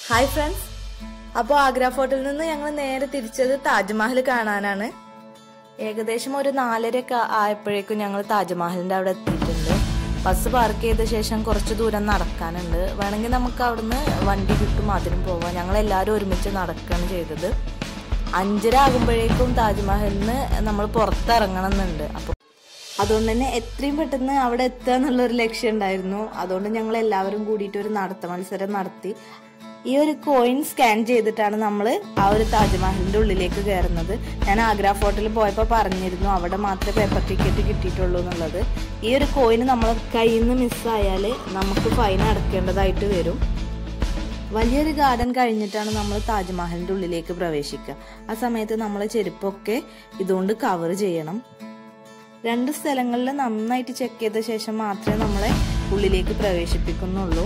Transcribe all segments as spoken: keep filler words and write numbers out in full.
Hi friends, അപ്പോൾ ആഗ്ര ഫോർട്ടിൽ നിന്ന് ഞങ്ങൾ നേരെ തിരിച്ചത് താജ്മഹൽ കാണാനാണ്. ഏകദേശം ഒരു നാലരയൊക്കെ ആയപ്പോഴേക്കും ഞങ്ങൾ താജ്മഹലിന്റെ അവിടെ എത്തിയിട്ടുണ്ട്. ബസ് പാർക്ക് ചെയ്ത ശേഷം കുറച്ച് ദൂരം നടക്കാനുണ്ട്. വേണമെങ്കിൽ നമുക്ക് അവിടുന്ന് വണ്ടി കിട്ടും, അതിനും പോവാം. ഞങ്ങൾ എല്ലാവരും ഒരുമിച്ച് നടക്കുകയാണ് ചെയ്തത്. അഞ്ചര ആകുമ്പോഴേക്കും താജ്മഹലിന് നമ്മൾ പുറത്തിറങ്ങണം എന്നുണ്ട്. അപ്പോൾ അതുകൊണ്ട് തന്നെ എത്രയും പെട്ടെന്ന് അവിടെ എത്തുക എന്നുള്ളൊരു ലക്ഷ്യം ഉണ്ടായിരുന്നു. അതുകൊണ്ട് ഞങ്ങൾ എല്ലാവരും കൂടിയിട്ട് ഒരു നടത്ത മത്സരം നടത്തി. ഈ ഒരു കോയിൻ സ്കാൻ ചെയ്തിട്ടാണ് നമ്മൾ ആ ഒരു താജ്മഹലിന്റെ ഉള്ളിലേക്ക് കയറുന്നത്. ഞാൻ ആഗ്ര ഫോർട്ടിൽ പോയപ്പോൾ പറഞ്ഞിരുന്നു അവിടെ മാത്രമേ പേപ്പർ ടിക്കറ്റ് കിട്ടിയിട്ടുള്ളൂ എന്നുള്ളത്. ഈ ഒരു കോയിൻ നമ്മൾ കയ്യിൽ നിന്ന് മിസ്സായാൽ നമുക്ക് ഫൈൻ അടക്കേണ്ടതായിട്ട് വരും. വലിയൊരു ഗാർഡൻ കഴിഞ്ഞിട്ടാണ് നമ്മൾ താജ്മഹലിന്റെ ഉള്ളിലേക്ക് പ്രവേശിക്കുക. ആ സമയത്ത് നമ്മൾ ചെരുപ്പൊക്കെ ഇതുകൊണ്ട് കവർ ചെയ്യണം. രണ്ട് സ്ഥലങ്ങളിൽ നന്നായിട്ട് ചെക്ക് ചെയ്ത ശേഷം മാത്രമേ നമ്മളെ ഉള്ളിലേക്ക് പ്രവേശിപ്പിക്കുന്നുള്ളൂ.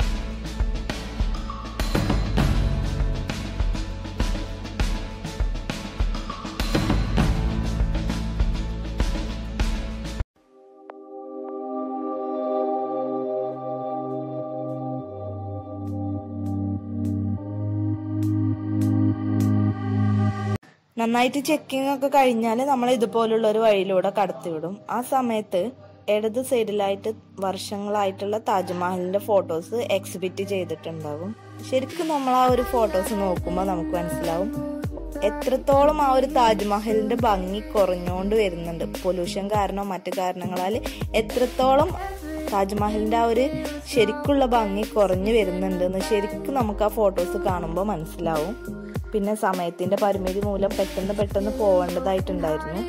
നന്നായിട്ട് ചെക്കിംഗ് ഒക്കെ കഴിഞ്ഞാൽ നമ്മൾ ഇതുപോലുള്ള ഒരു വഴിയിലൂടെ കടത്തിവിടും. ആ സമയത്ത് ഇടത് സൈഡിലായിട്ട് വർഷങ്ങളായിട്ടുള്ള താജ്മഹലിന്റെ ഫോട്ടോസ് എക്സിബിറ്റ് ചെയ്തിട്ടുണ്ടാവും. ശരിക്കും നമ്മൾ ആ ഒരു ഫോട്ടോസ് നോക്കുമ്പോൾ നമുക്ക് മനസ്സിലാവും എത്രത്തോളം ആ ഒരു താജ്മഹലിന്റെ ഭംഗി കുറഞ്ഞുകൊണ്ട് വരുന്നുണ്ട്. പൊല്യൂഷൻ കാരണോ മറ്റു കാരണങ്ങളാൽ എത്രത്തോളം താജ്മഹലിന്റെ ആ ഒരു ശരിക്കുള്ള ഭംഗി കുറഞ്ഞു വരുന്നുണ്ട് എന്ന് ശരിക്കും നമുക്ക് ആ ഫോട്ടോസ് കാണുമ്പോൾ മനസ്സിലാവും. പിന്നെ സമയത്തിന്റെ പരിമിതി മൂലം പെട്ടെന്ന് പെട്ടെന്ന് പോവേണ്ടതായിട്ടുണ്ടായിരുന്നു.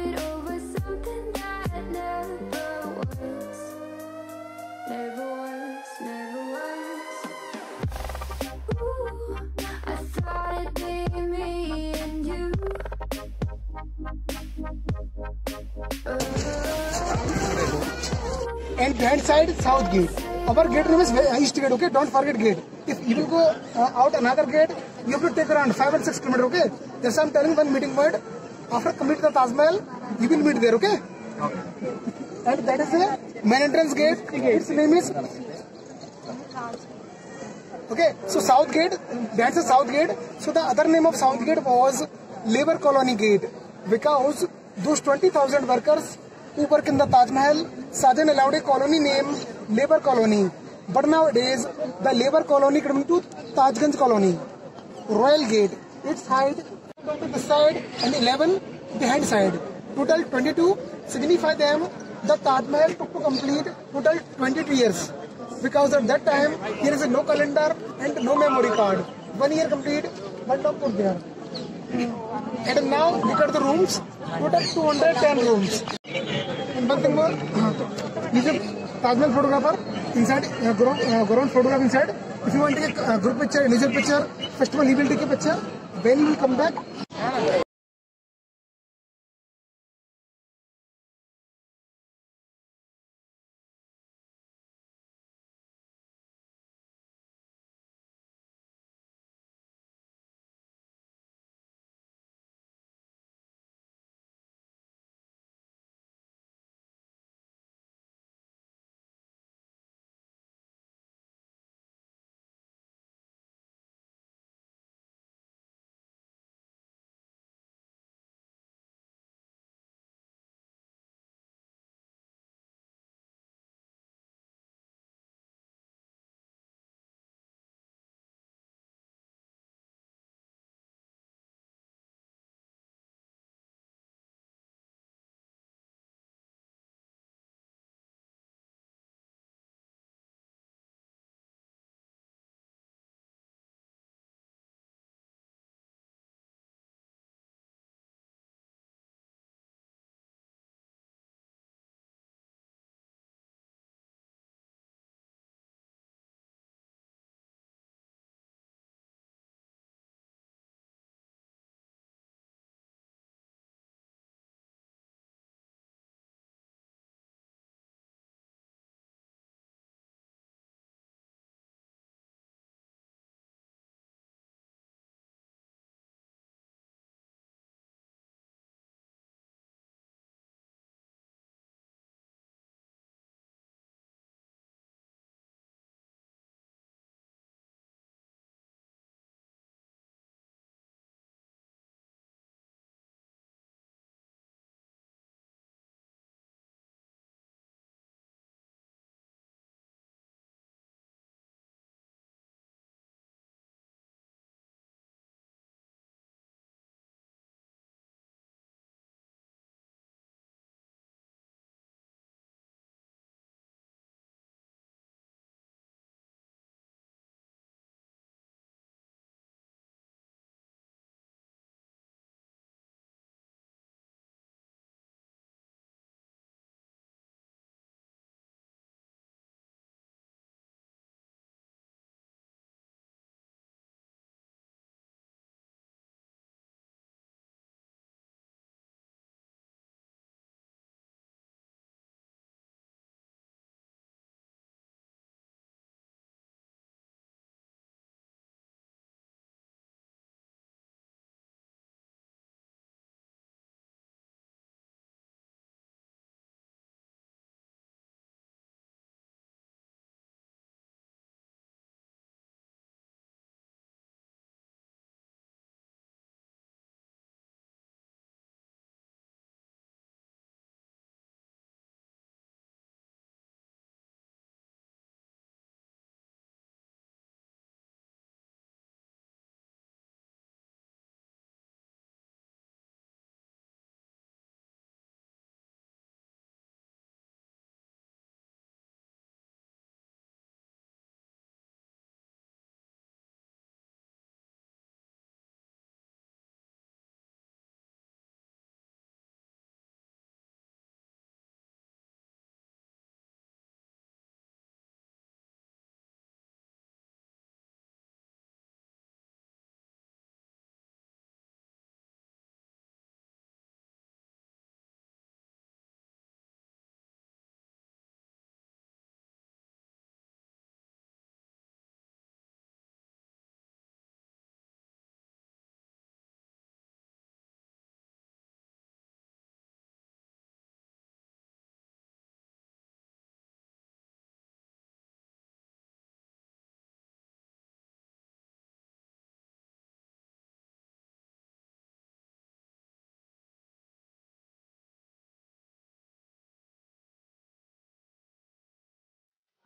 And behind side south gate. Our gate name is east gate. Okay, don't forget gate. If you will go uh, out another gate, you have to take around five and six kilometers. Okay, that's why I'm telling one meeting word. After complete the Taj Mahal, you will meet there. Okay. Okay. And that is the main entrance gate. Its name is. Okay, so south gate. That's the south gate. So the other name of south gate was Labor Colony Gate because those twenty thousand workers who work in the Taj Mahal, Sajan allowed a colony named Labor Colony. But nowadays, the Labor Colony came to Tajganj Colony. Royal Gate, its height to the side and eleven behind side. Total twenty-two signify them the Taj Mahal took to complete total twenty-two years. Because at that time, there is a no calendar and no memory card. One year complete, one dog put there. And now, look at the rooms, total two hundred ten rooms. And one thing more, he's a Taj Mahal photographer inside, uh, ground, uh, ground photograph inside. If you want to take a uh, group picture, individual picture, first one he will take a picture, when he will come back.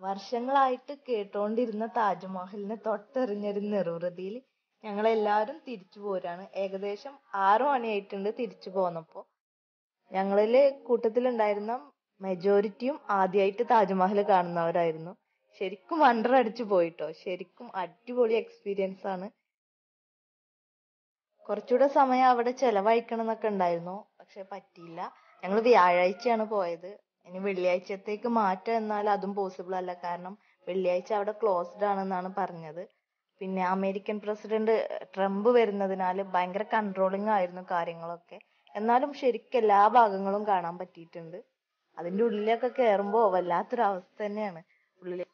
വർഷങ്ങളായിട്ട് കേട്ടോണ്ടിരുന്ന താജ്മഹലിനെ തൊട്ടെറിഞ്ഞൊരു നിർവൃതിയിൽ ഞങ്ങളെല്ലാവരും തിരിച്ചു പോരാണ്. ഏകദേശം ആറു മണിയായിട്ടുണ്ട് തിരിച്ചു പോന്നപ്പോ. ഞങ്ങളില് കൂട്ടത്തിലുണ്ടായിരുന്ന മെജോറിറ്റിയും ആദ്യമായിട്ട് താജ്മഹൽ കാണുന്നവരായിരുന്നു. ശരിക്കും wonder അടിച്ചു പോയിട്ടോ. ശരിക്കും അടിപൊളി എക്സ്പീരിയൻസ് ആണ്. കുറച്ചുകൂടെ സമയം അവിടെ ചെലവഴിക്കണം എന്നൊക്കെ ഉണ്ടായിരുന്നു, പക്ഷെ പറ്റിയില്ല. ഞങ്ങൾ വ്യാഴാഴ്ചയാണ് പോയത്. ഇനി വെള്ളിയാഴ്ചത്തേക്ക് മാറ്റാം, എന്നാൽ അതും പോസിബിൾ അല്ല. കാരണം വെള്ളിയാഴ്ച അവിടെ ക്ലോസ്ഡ് ആണെന്നാണ് പറഞ്ഞത്. പിന്നെ അമേരിക്കൻ പ്രസിഡന്റ് ട്രംപ് വരുന്നതിനാൽ ഭയങ്കര കൺട്രോളിങ് ആയിരുന്നു കാര്യങ്ങളൊക്കെ. എന്നാലും ശരിക്കും എല്ലാ ഭാഗങ്ങളും കാണാൻ പറ്റിയിട്ടുണ്ട്. അതിന്റെ ഉള്ളിലൊക്കെ കയറുമ്പോ വല്ലാത്തൊരു അവസ്ഥ തന്നെയാണ്. ഉള്ളിൽ